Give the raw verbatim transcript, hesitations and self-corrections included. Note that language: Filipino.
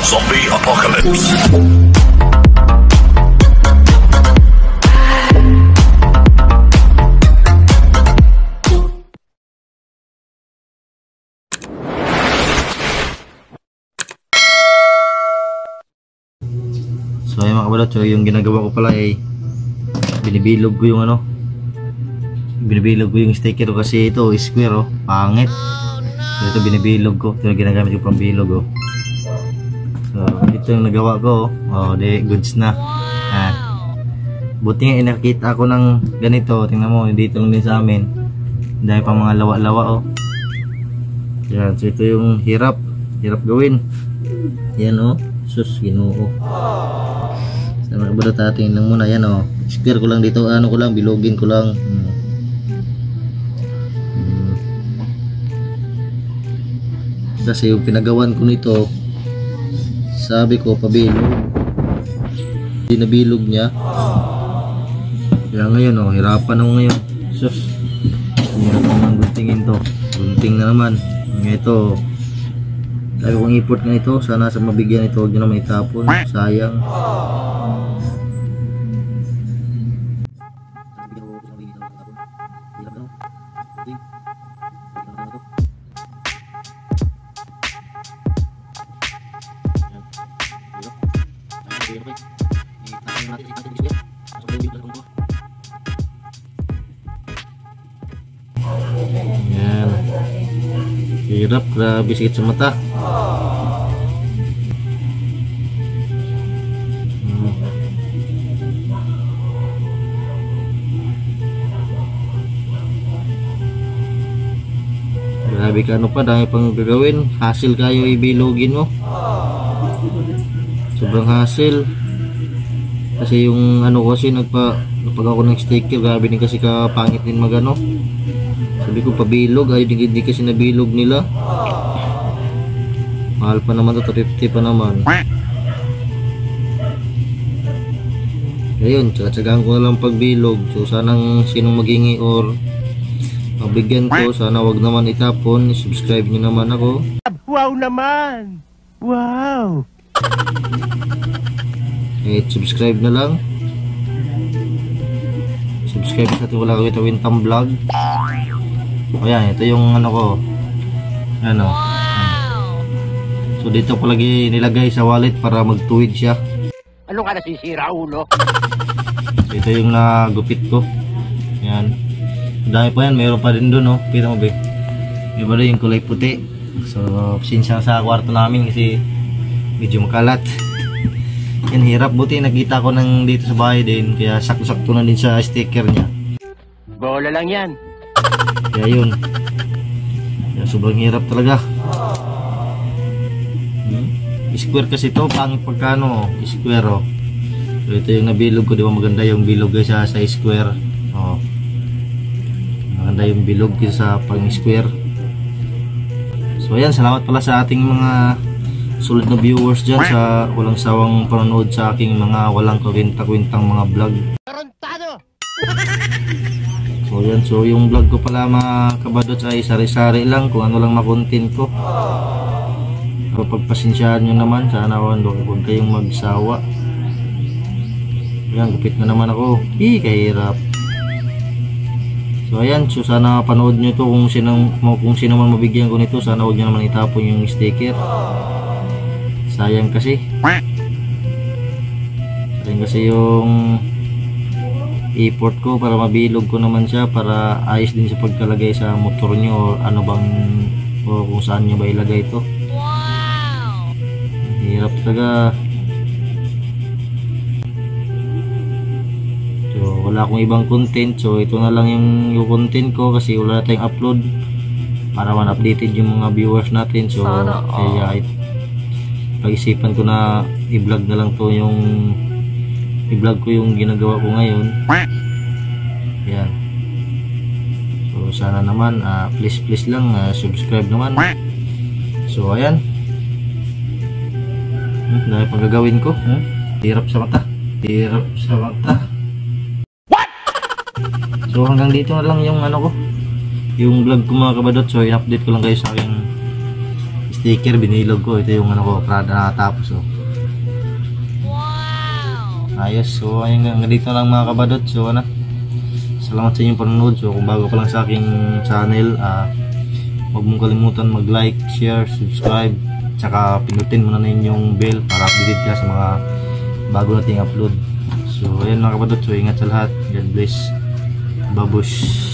Zombie Apocalypse. So ayun mga kabalot, so yung ginagawa ko pala ay binibilog ko yung ano, binibilog ko yung sticker ko kasi ito square oh, pangit. So ito binibilog ko, ito yung ginagamit ko pang bilog oh. So ito yung nagawa ko oh, di goods na. Ah. Buti nga inakita ako ng ganito, tingnan mo dito lang din sa amin. Dahil pang mga lawa-lawa oh. Yan, so ito yung hirap, hirap gawin. Yan oh, sus ginoo. Sa mga kabalot natin lang muna yan oh. Square ko lang dito, ano ko lang, bilogin ko lang. Hmm. Hmm. Kasi yung pinagawan ko nito, sabi ko pabilog, hindi nabilog niya. Kaya ngayon oh, hirapan ako ngayon. Sus, hirap naman guntingin to. Gunting na naman. Ito, sabi kong import nga ito, sana sa mabigyan ito, huwag nyo naman itapon, sayang. Yan, hirap, grabe sakit sa mata. hmm. Grabe ka ano pa, dami pang gagawin, hassle kayo ibilogin mo, sobrang hassle. Kasi yung ano kasi nagpa napag ako ng sticker, grabe din kasi kapangit din magano. Sabi ko pabilog, ay di, di kasi nabilog nila. Mahal pa naman to, two fifty pa naman. Ayun, tsaga-tsagaan ko na lang pagbilog. So sanang sinong maghingi or mabigyan ko, sana wag naman itapon. Subscribe nyo naman ako. Wow naman! Wow! Eh, subscribe na lang. Subscribe sa ating wala kawit Wintang Vlog. O yan, ito yung ano ko. Ano. So dito ko lagi nilagay sa wallet para magtuwid siya. Ano ka nasisira, ulo? So ito yung nagupit ko. Yan. Dahil pa yan, mayroon pa rin doon oh. Kita mo ba? May ba yung kulay puti. So sinsya sa kwarto namin kasi medyo makalat. Yan, hirap, buti nakita ko nang dito sa bahay din, kaya sakto-sakto na din sa sticker niya. Bola lang yan. Kaya yun, kaya sobrang hirap talaga. hmm? Square kasi to, pangit pagkano square oh. So ito yung nabilog ko, di ba maganda yung bilog sa, sa square oh. Maganda yung bilog sa pang square. So ayan, salamat pala sa ating mga sulit na viewers dyan sa walang sawang panonood sa aking mga walang kwenta-kwentang mga vlog. So yan, so yung vlog ko pala mga kabadots ay sari-sari lang, kung ano lang makontent ko. Pero pagpasensyaan nyo naman, sana huwag kayong magsawa. Ayan, gupit na naman ako. Ih, kahirap. So ayan, so sana panood nyo to, kung sino, kung sino man mabigyan ko nito, sana huwag nyo naman itapon yung sticker. Sayang kasi. Sayang kasi yung import ko para mabilog ko naman siya, para ayos din sa pagkalagay sa motor nyo o ano bang o kung saan nyo ba ilagay ito. Wow! Hirap talaga. So wala akong ibang content, so ito na lang yung, yung content ko kasi wala na tayong upload para man updated yung mga viewers natin. So kaya ito pag-isipan ko na i-vlog na lang to, yung i-vlog ko yung ginagawa ko ngayon. Yan. So sana naman uh, please please lang uh, subscribe naman. So ayan, hmm, dahil pang gagawin ko, hmm? Hirap sa mata, hirap sa mata. What? So hanggang dito na lang yung ano ko, yung vlog ko mga kabadot. So i-update ko lang kayo sa aking sticker, binilog ko. Ito yung ano ko, Prada natapos oh. Ayos, so ayun nga, dito lang mga kabadot. So ano, salamat sa inyong panonood. So kung bago ka lang sa aking channel, ah, huwag mong kalimutan mag like, share, subscribe, tsaka pinutin mo na yung bell para updated ka sa mga bago nating upload. So ayun mga kabadot, so ingat sa lahat. God bless. Babush.